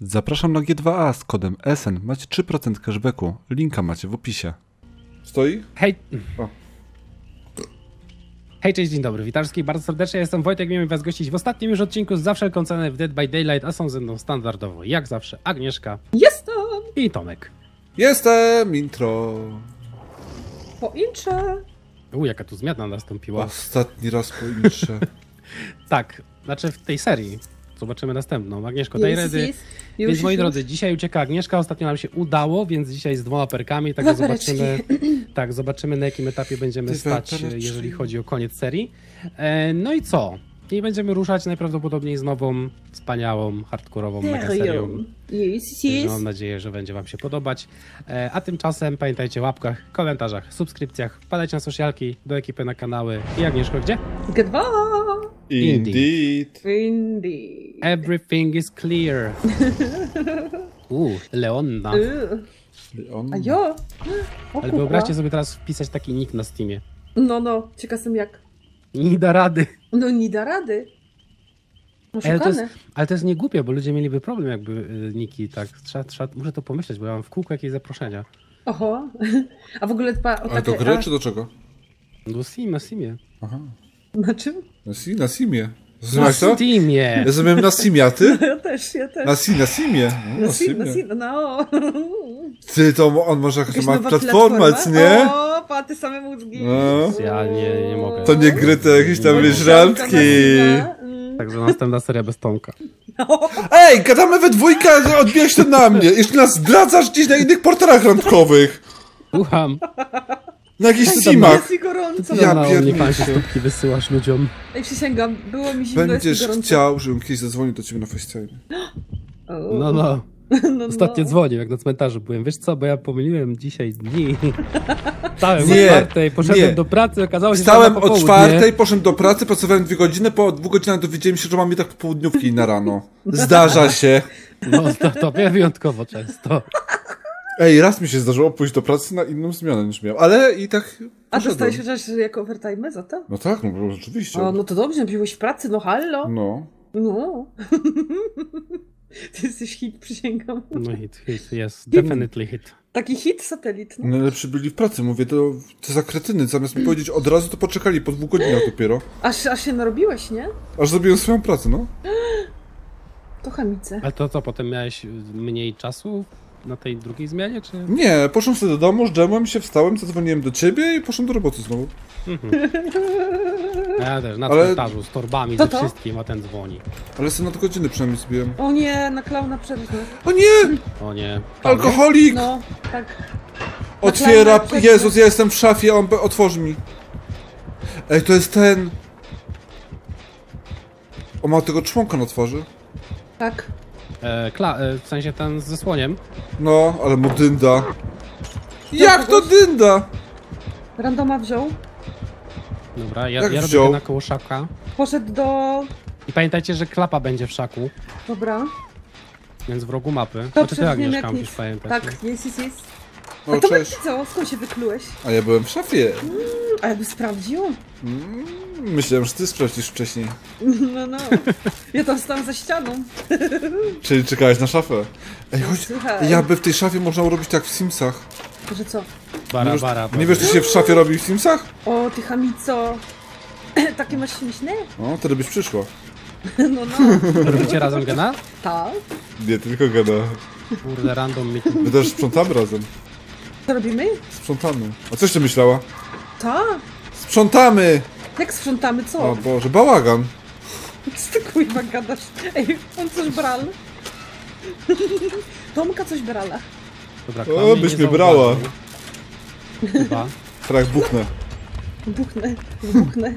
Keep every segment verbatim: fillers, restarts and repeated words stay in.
Zapraszam na G dwa A z kodem S N. Macie trzy procent cashbacku. Linka macie w opisie. Stoi? Hej. O. Hej, cześć, dzień dobry. Witam wszystkich bardzo serdecznie. Jestem Wojtek, miałem was gościć w ostatnim już odcinku z Za wszelką cenę w Dead by Daylight, a są ze mną standardowo, jak zawsze, Agnieszka. Jestem! I Tomek. Jestem! Intro. Po intrze. U, jaka tu zmiana nastąpiła. Ostatni raz po intrze. Tak, znaczy w tej serii. Zobaczymy następną. Agnieszko, daj Jest, redy. jest. Więc Już, moi już. drodzy, dzisiaj ucieka Agnieszka, ostatnio nam się udało, więc dzisiaj z dwoma perkami, także Dwa pereczki. zobaczymy, tak, zobaczymy na jakim etapie będziemy Dwa stać, pereczki. jeżeli chodzi o koniec serii. E, no i co? I będziemy ruszać najprawdopodobniej z nową, wspaniałą, hardkorową mega serią. Jest, Mam jest. nadzieję, że będzie wam się podobać. E, a tymczasem pamiętajcie o łapkach, komentarzach, subskrypcjach, wpadajcie na socialki, do ekipy na kanały. I Agnieszko, gdzie? G dwa. Indeed. Indeed. Everything is clear. Uuu, Leonna. Y. On... A jo. O, Ale kurwa. wyobraźcie sobie teraz wpisać taki nick na Steamie. No, no. Ciekaw jestem jak. Nie da rady. No nie da rady. No Ale to, jest, szukane. ale to jest niegłupie, bo ludzie mieliby problem jakby y, niki, tak. Trzeba, trzeba, muszę to pomyśleć, bo ja mam w kółku jakieś zaproszenia. Oho. A w ogóle dba o Ale do takie... gry a- czy do czego? Do Steam, na Steamie. Aha. Na czym? Na, si na Simie. Na Zrozumiałeś to? Steamie! Ja zrobiłem na Simie, a ty? Ja też, ja też. Na, si na Simie. No, Na sim, na sim, no. Ty, to on może jakaś Jakaś ma nowa platformę, platforma? nie? O, pa, te same mózgi. No. Ja nie, nie mogę. To nie gry, to jakieś tam No, wiesz, no. randki. Mm. Także następna seria bez Tomka. Ej, gadamy we dwójkę, a odbijesz to na mnie. Jeszcze nas zdradzasz gdzieś na innych portalach randkowych. Słucham. Na jakichś Co tam simach. Jest mi gorąco. Ja Ja na pierniczę. OnlyFansie stópki wysyłasz ludziom. Ej, przysięgam, było mi zimno, jest mi Będziesz gorąco. chciał, żebym kiedyś zadzwonił do ciebie na FaceTime. O. No, no. no, Ostatnio no. dzwonił, jak na cmentarzu byłem. Wiesz co, bo ja pomyliłem dzisiaj dni. Wstałem Nie, o czwartej, poszedłem nie. do pracy, okazało się, że Wstałem na o popołudnie. czwartej, poszedłem do pracy, pracowałem dwie godziny, po dwóch godzinach dowiedziałem się, że mam jednak popołudniówki na rano. Zdarza się. No, to, to ja wyjątkowo często. Ej, raz mi się zdarzyło pójść do pracy na inną zmianę niż miałem, ale i tak A poszedłem. dostałeś chociaż jako overtime za to? No tak, no bo rzeczywiście. O, no to dobrze, byłeś w pracy, no hallo. No. No. Ty jesteś hit, przysięgam. No hit, hit, yes, definitely hit. Taki hit satelit, no. Najlepszy byli w pracy, mówię, to, to za kretyny, zamiast mi powiedzieć od razu, to poczekali po dwóch godzinach dopiero. Aż, aż się narobiłeś, nie? Aż zrobiłem swoją pracę, no. To chamice. Ale to co, potem miałeś mniej czasu na tej drugiej zmianie, czy? Nie, poszłem sobie do domu, zdrzemłem się, wstałem, zadzwoniłem do ciebie i poszłem do roboty znowu. A ja też, na Ale- cmentarzu, z torbami, To ze to? wszystkim, a ten dzwoni. Ale sobie na godziny przynajmniej zbiłem. O nie, na klauna przerwę. O nie! O nie. Alkoholik! No, tak. Otwiera, Na klauna Jezus, ja jestem w szafie, on be- otworzy mi. Ej, to jest ten... On ma tego członka na twarzy. Tak. E, kla, e, w sensie ten ze słoniem. No, ale mu dynda. Jak to kogoś? dynda? Randoma wziął. Dobra, ja, Jak ja wziął? robię na koło szaka. Poszedł do... I pamiętajcie, że klapa będzie w szaku, Dobra. więc w rogu mapy. To Znaczy ty, przed nim Agnieszka, jak musisz nic. pamiętać. Tak, jest, jest, jest. O, A to cześć. co? Skąd się wyklułeś? A ja byłem w szafie. A jakby sprawdził? Mm, Myślałem, że ty sprawdzisz wcześniej. No, no. Ja tam stałam za ścianą. Czyli czekałeś na szafę. Ej, chodź, Słuchaj. ja by w tej szafie można robić tak w Simsach. Że co? Bara, Nie wiesz, bara, bara. nie wiesz, co się w szafie robi w Simsach? O, ty chamico. Takie masz śmieszne? O, wtedy byś przyszła. No, no. Robicie razem gena? Tak. Nie, tylko gada. Kurde, random meeting. My też sprzątamy razem. Co robimy? Sprzątamy. A coś ty myślała? Tak. Sprzątamy! Jak sprzątamy, co? O Boże, bałagan. Co ty kurwa gadasz? Ej, on coś bral. Tomka coś brala. Dobra, O, klan mnie byś nie mnie brała. zauważył. Chyba. Frag buchnę. Buchnę, buchnę.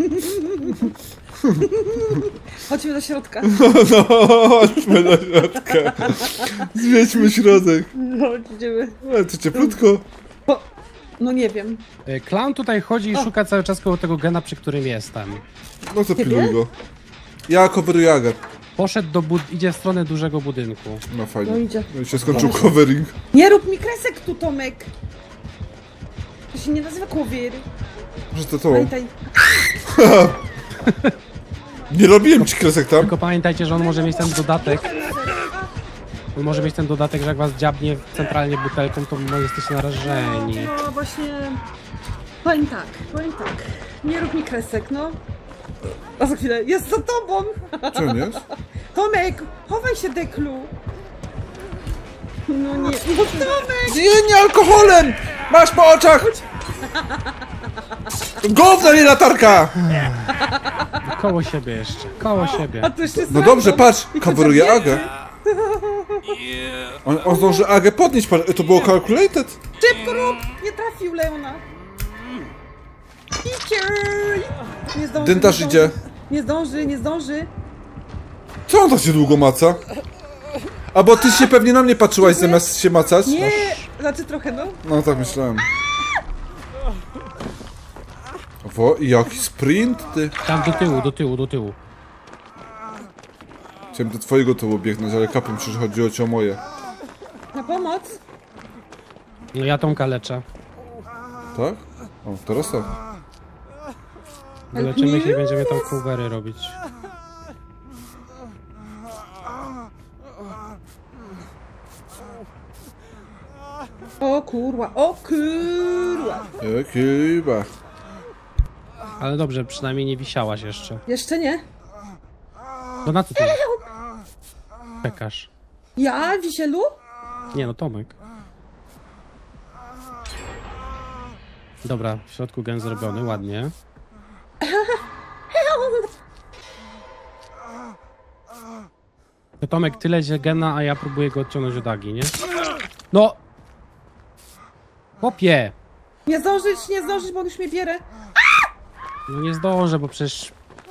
Chodźmy do środka. No, chodźmy do środka. Zmiećmy środek. Chodź, idziemy. Ale to cieplutko. O, no nie wiem. E, Clown tutaj chodzi i O. szuka cały czas koło tego gena, przy którym jestem. No to Ciebie? piluj go. Ja coveruję Agat. Poszedł do bud... idzie w stronę dużego budynku. No fajnie. No idzie. No i się skończył covering. Nie rób mi kresek tu, Tomek! To się nie nazywa kłowier. Może to to. Pamiętaj. Nie robiłem ci kresek tam. Tylko pamiętajcie, że on może mieć ten dodatek. On może mieć ten dodatek, że jak was dziabnie centralnie butelką, to no, jesteście narażeni. No, no właśnie... Powiem tak, powiem tak. Nie rób mi kresek, no. A za chwilę, jest za tobą! Czy on jest? Tomek, chowaj się, Deklu! No nie, no Tomek! Nie, nie alkoholem! Masz po oczach! Gówno, nie latarka! Koło siebie jeszcze, koło siebie. A to jeszcze No z dobrze, ręką. patrz, I to coveruje za Agę. On, on zdąży Agę podnieść, patrz, to było calculated. Szybko rób! Nie trafił Leona! Idzie! Nie zdąży, Dyntarz nie idzie. zdąży. Nie zdąży, nie zdąży. Co on tak się długo maca? A bo ty się pewnie na mnie patrzyłaś zamiast się macać? Nie! Znaczy trochę, no. No tak myślałem. Wo, jaki sprint, ty. Tam do tyłu, do tyłu, do tyłu. Chciałem do twojego tyłu biegnąć, ale kapem przecież chodziło ci o moje. Na pomoc. No ja Tomka leczę. Tak? O, teraz tak. Wyleczymy się i będziemy tam covery robić. O kurwa, o kurwa. Chyba. Ale dobrze, przynajmniej nie wisiałaś jeszcze. Jeszcze nie? To na co ty czekasz? Ja, Wisielu? Nie no, Tomek. Dobra, w środku gen zrobiony, ładnie. To Tomek, tyle się gena, a ja próbuję go odciągnąć od Agi, nie? No! Chłopie! Nie zdążyć, nie zdążyć, bo on już mnie bierze. No nie zdążę, bo przecież...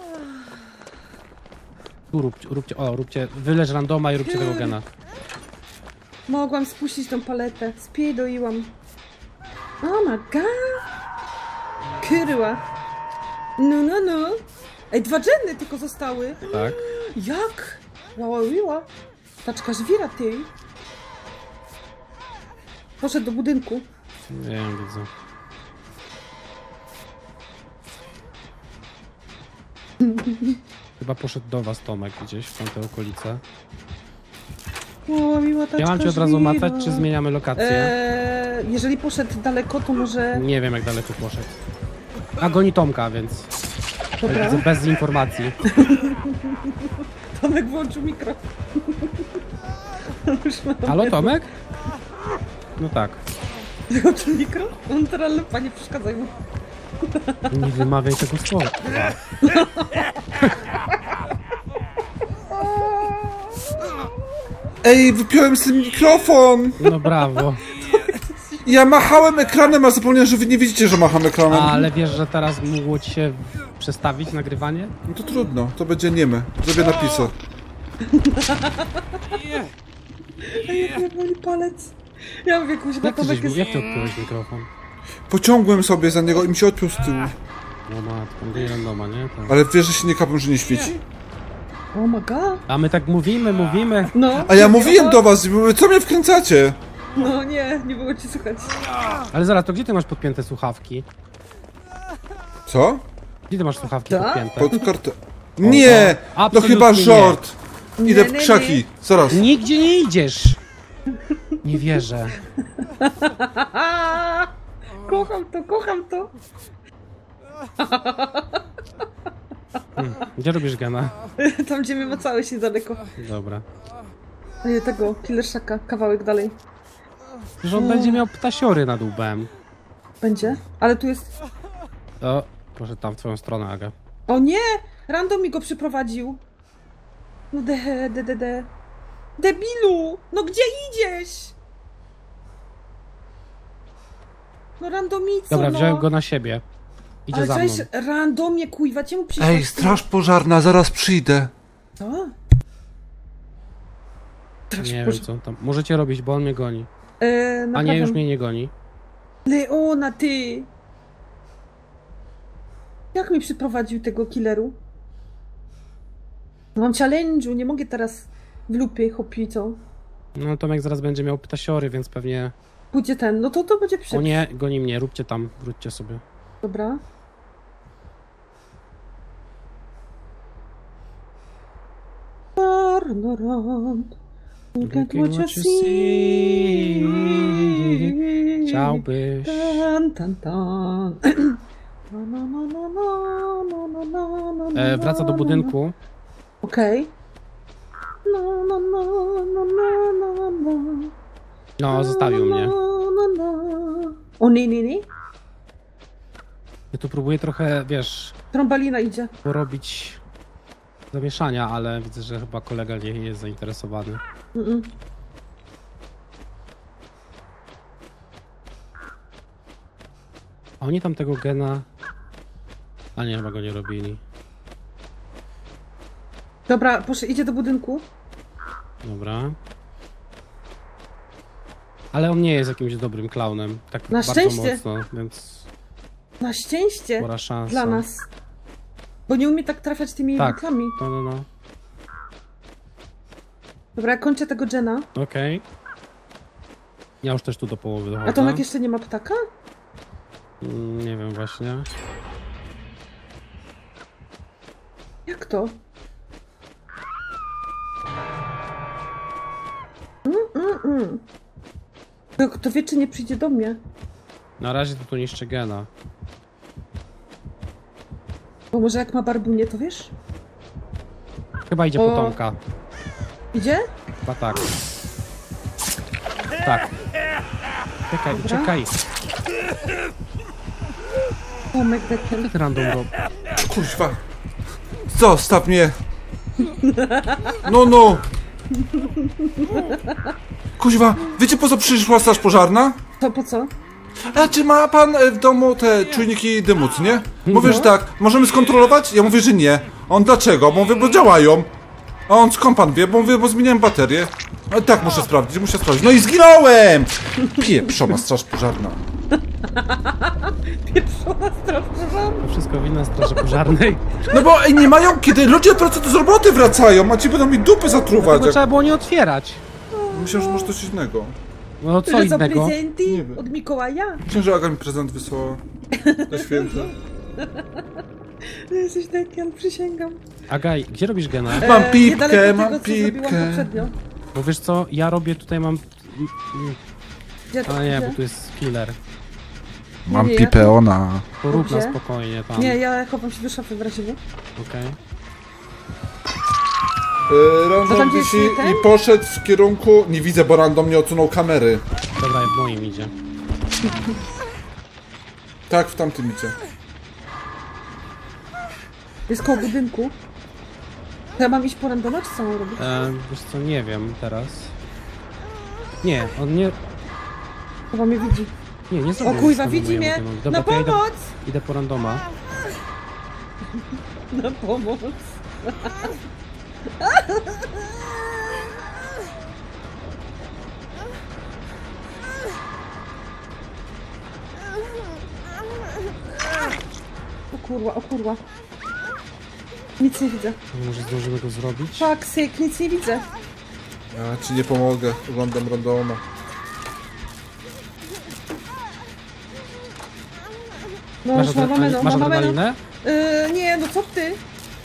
Tu róbcie, róbcie, o, róbcie, wylecz randoma i róbcie tego gena. Mogłam spuścić tą paletę. Spiedoiłam. Oh my god. Kurwa. No, no, no. Ej, dwa dżenny tylko zostały. Tak. Jak? Łaławiła. Taczka żwira, ty. Poszedł do budynku. Nie wiem, widzę. Chyba poszedł do was Tomek gdzieś w tamte okolice. Łaławiła taczka Ja mam cię od razu żwira. macać, czy zmieniamy lokację? Eee, jeżeli poszedł daleko, to może... Nie wiem jak daleko poszedł. A goni Tomka, więc Dobra. widzę bez informacji. Tomek włączył mikro. Już mam Halo Tomek? No tak. Włączył mikro? On teraz lepa, nie przeszkadzaj mu. Nie wymawiaj tego słowa. Ej, wypiąłem z tym mikrofon! No brawo. Ja machałem ekranem, a zapomniałem, że wy nie widzicie, że macham ekranem. Ale wiesz, że teraz mogło ci się przestawić nagrywanie? No to trudno, to będzie niemy. Zrobię napisy. Ej, jak mnie boli palec. Ja mówię, kuźwa, Jak ty, Tomek żeś, jest... jak ty odpiąłeś mikrofon? Pociągłem sobie za niego i mi się odpiął z tyłu. No matko, nie randoma, nie? Tak. Ale wiesz, że się nie kapem, że nie świeci? Oh my god. A my tak mówimy, mówimy. No. A ja mówiłem do was, mówię, co mnie wkręcacie? No nie, nie było ci słuchać. Ale zaraz, to gdzie ty masz podpięte słuchawki? Co? Gdzie ty masz słuchawki Tak? podpięte? Pod kartę. Nie! No absolutnie chyba nie. short! Idę Nie, w nie, krzaki, nie. zaraz. Nigdzie nie idziesz! Nie wierzę. A, kocham to, kocham to. Hmm. Gdzie robisz gena? Tam, gdzie my macałeś niedaleko. Dobra. Ej, tego, killerszaka, kawałek dalej. Że on będzie miał ptasiory nad łbem. Będzie? Ale tu jest... O, proszę tam w twoją stronę, Aga. O nie! Random mi go przyprowadził. No de, de, de, de. Debilu! No gdzie idziesz? No randomico, Dobra, no. wziąłem go na siebie. Idzie Ale za mną. cześć, randomie, kuźwa, czemu przyszłaś? Ej, straż pożarna, zaraz przyjdę. Co? Straż Nie wiem pożarna. co on tam. Możecie robić, bo on mnie goni. E, A nie, naprawiam. już mnie nie goni. Leona, ty! Jak mi przyprowadził tego killeru? No mam challenge'u, nie mogę teraz w lupie chopicą. No Tomek zaraz będzie miał ptasiory, więc pewnie... Pójdzie ten, no to to będzie przy... O nie, goni mnie, róbcie tam, wróćcie sobie. Dobra. Turn around, Look at what you see. Chciałbyś. Tan, tan, tan. E, wraca do budynku. Okej. No, zostawił mnie. O nie, nie, nie. Ja tu próbuję trochę, wiesz, Trąbalina idzie. porobić zamieszania, ale widzę, że chyba kolega nie jest zainteresowany. Mm -mm. A oni tam tego gena... A nie, chyba go nie robili. Dobra, proszę, idzie do budynku. Dobra. Ale on nie jest jakimś dobrym klaunem. Tak Na bardzo szczęście. mocno, więc Na szczęście spora szansa. dla nas. Bo nie umie tak trafiać tymi Tak. butlami. No, no, no. Dobra, ja kończę tego Jena. Okej. Ja już też tu do połowy dochodzę. A Tomek jeszcze nie ma ptaka? Mm, nie wiem właśnie. Jak to? Mm, mm, mm. To, kto wie, czy nie przyjdzie do mnie. Na razie to tu niszczy gena. Bo może jak ma barbunię, to wiesz? Chyba idzie O. potomka. Idzie? Chyba tak. Tak. Czekaj, Dobra. czekaj. Tomek dekiel. Ty random rob. Kurwa. Zostaw mnie. No, no. Kuźwa, wiecie po co przyszła straż pożarna? To po co? A czy ma pan e, w domu te czujniki dymu, co nie? Mówię, że tak, możemy skontrolować? Ja mówię, że nie. On dlaczego? Bo mówię, bo działają. A on skąd pan wie? Bo mówię, bo zmieniałem baterię. Ale tak, muszę sprawdzić, muszę sprawdzić. No i zginąłem! Pieprzona straż pożarna. Pieprzona straż pożarna. To wszystko wina straży pożarnej. No bo ej, nie mają, kiedy ludzie po prostu z roboty wracają, a ci będą mi dupy zatruwać. Tego Jak... trzeba było nie otwierać. Myślałem, że może coś innego. No co Że co, innego? prezenty Nie wiem. od Mikołaja? Myślałem, że Aga mi prezent wysłała. Na święta. Jesteś dekiel, przysięgam. Agaj, gdzie robisz gena? Mam E, pipkę, niedaleko mam tego, co zrobiłam pipkę. poprzednio. Bo wiesz co, ja robię tutaj mam... Gdzie to A nie, gdzie? bo tu jest killer. Mam Nie, nie, pipę, ona. To rób na Gdzie? spokojnie tam. Nie, ja chowam się do szafy w razie. nie? Okej. Yy, Co random tam gdzieś wisi ten? i poszedł w kierunku... Nie widzę, bo random nie odsunął kamery. Dobra, w moim idzie. Tak, w tamtym idzie. Jest koło budynku. To ja mam iść po randoma, czy co mam robić? E, wiesz co, nie wiem teraz. Nie, on nie... Chyba mnie widzi. Nie, nie O zrobił kurwa, nic temu widzi mojemu mnie! gemowi. Dobra, Na to ja idę, pomoc! idę po randoma. Na pomoc! O kurwa, o kurwa. Nic nie widzę. Może zdążymy go zrobić? Fuck sake, nic nie widzę. Ja ci nie pomogę. Oglądam randoma. No, Masz, już mamy, adre- no, masz mamy, no. adrenalinę? Yy, nie, no co ty?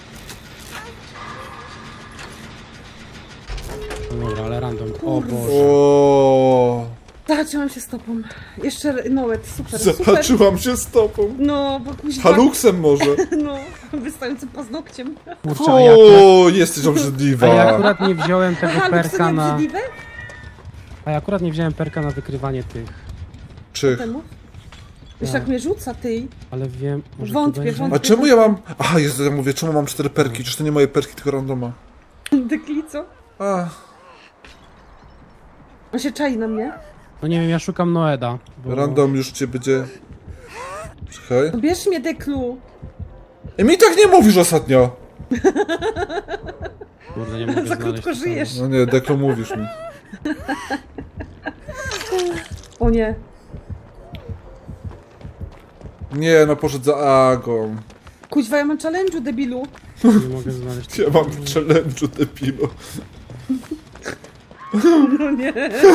No dobra, ale random. O Boże. O, Zahaczyłam się stopą. Jeszcze Noet, super, super. zahaczyłam się stopą. No, bo kuźwa. Haluksem może. No, wystającym paznokciem. Kurczę, a ja akurat, O, jesteś a ja obrzydliwa. akurat nie wziąłem tego Aha, perka lub na... obrzydliwe? A ja akurat nie wziąłem perka na wykrywanie tych. Czych. Temu? Wiesz, jak mnie rzuca, ty. Ale wiem, może Wątpię, tu będzie... wątpię. A czemu ja mam... Aha, Jezu, ja mówię, czemu mam cztery perki? Czyż to nie moje perki, tylko randoma? Deklico. A, On się czai na mnie. No nie wiem, ja szukam Noeda. Bo... random już cię będzie... Czekaj. No bierz mnie, Deklu. I mi tak nie mówisz ostatnio. Kurde, nie mogę Za znaleźć krótko tego. żyjesz. No nie, Deklo mówisz mi. O nie. Nie, no poszedł za Agą. Kuźwa, ja mam challenge'u, debilu. Nie mogę znaleźć. Ja mam w challenge'u, debilu. No nie.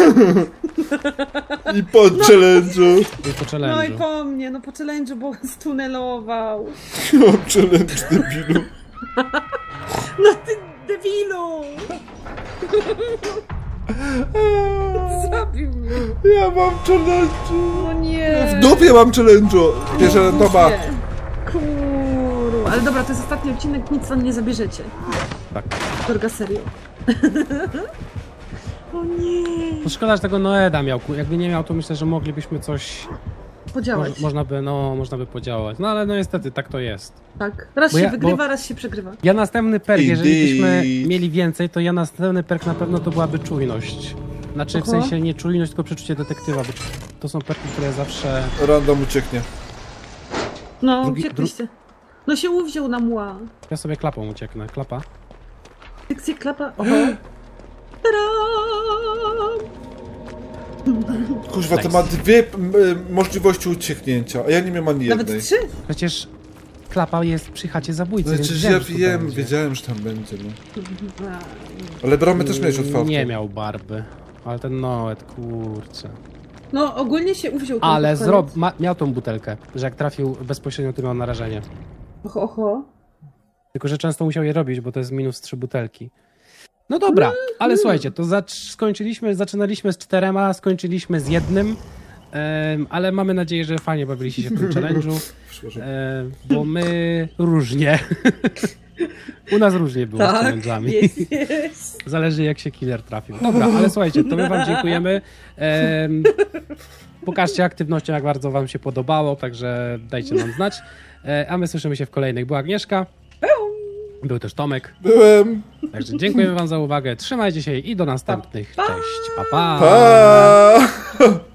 I po challenge'u. Nie po No i challenge'u. po mnie, no po challenge'u, bo stunelował. Mam challenge, debilu. No ty debilu. Zabił mnie. Ja mam challenge. No nie. W dupie mam challenge'u. Bierze randoma. Kurwa. Ale dobra, to jest ostatni odcinek, nic tam nie zabierzecie. Tak. Droga serio. O nie. No szkoda, że tego Noeda miał. Jakby nie miał, to myślę, że moglibyśmy coś... Podziałać. Moż, można by, no, można by podziałać. No ale no niestety, tak to jest. Tak. Raz Bo się ja- wygrywa, bo- raz się przegrywa. Ja następny perk, jeżeli byśmy Indeed. mieli więcej, to ja następny perk na pewno to byłaby czujność. Znaczy w Oho. sensie nie czujność, tylko przeczucie detektywa. Bo to są perki, które zawsze... Random ucieknie. No, Drugi- uciekliście. No się uwziął na mła. Ja sobie klapą ucieknę. Klapa. Sekcje klapa. Oho. Tadam! Kuźwa, to Nice. ma dwie m, y, możliwości ucieknięcia, a ja nie miałem ani jednej. Nawet trzy? Przecież klapa jest przy chacie zabójcy, Znaczy, więc ja wiem, że tu wiem, będzie. wiedziałem, że tam będzie, no. A, Ale bramy też miałeś otwarte. Nie miał barby. Ale ten Noed, kurczę. No, ogólnie się uwziął. ten Ale pod koniec. zrob... Ma, miał tą butelkę, że jak trafił bezpośrednio, to miał narażenie. Oho, oho. Tylko, że często musiał je robić, bo to jest minus trzy butelki. No dobra, ale słuchajcie, to zacz- skończyliśmy, zaczynaliśmy z czterema, skończyliśmy z jednym, em, ale mamy nadzieję, że fajnie bawiliście się w tym challenge'u, Przepraszam. em, bo my różnie. U nas różnie było z Tak, challenge'ami. jest, jest. Zależy jak się killer trafił. Dobra, ale słuchajcie, to my wam dziękujemy. Em, pokażcie aktywnością, jak bardzo wam się podobało, także dajcie nam znać. E, a my słyszymy się w kolejnych. Była Agnieszka. Był też Tomek. Byłem. Także dziękujemy wam za uwagę. Trzymajcie się i do następnych. Cześć. Pa, pa. Pa!